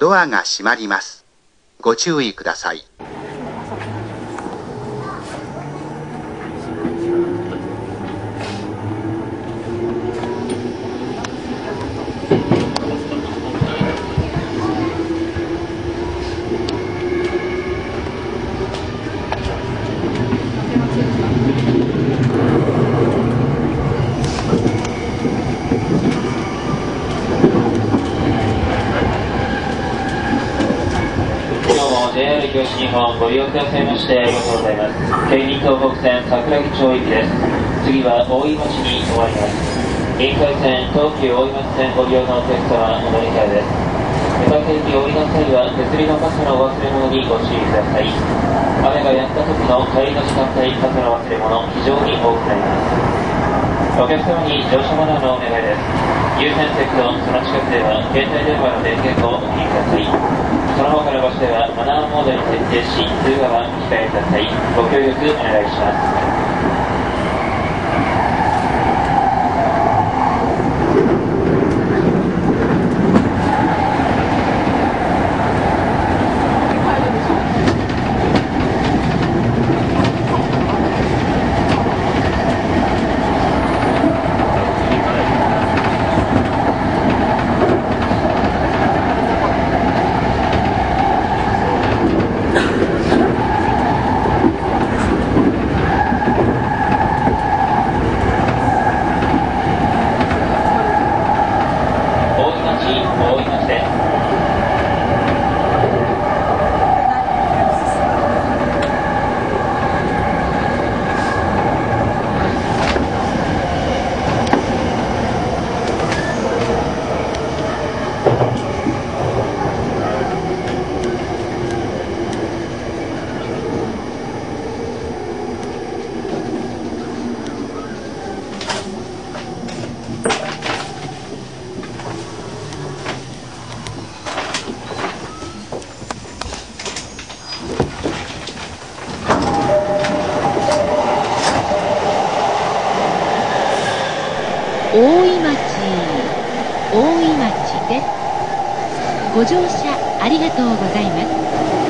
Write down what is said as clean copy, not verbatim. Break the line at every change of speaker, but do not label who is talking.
ドアが閉まります。ご注意ください。
JR 東日本ご利用くださいましてありがとうございます。京浜東北線桜木町行きです。次は大井町に停まります。臨海線東急大井町線ご利用のお客様お乗り換えです。目先駅降りの際は手すりの傘のお忘れ物にご注意ください。雨が止んだ時の帰りの時間帯、傘の忘れ物非常に多くなります。お客様に乗車マナーのお願いです。優先席とその近くでは携帯電話の電源をお切りください。その他の場所ではマナーモードに設定し通話は控えください。ご協力お願いします。
大井町です。ご乗車ありがとうございます。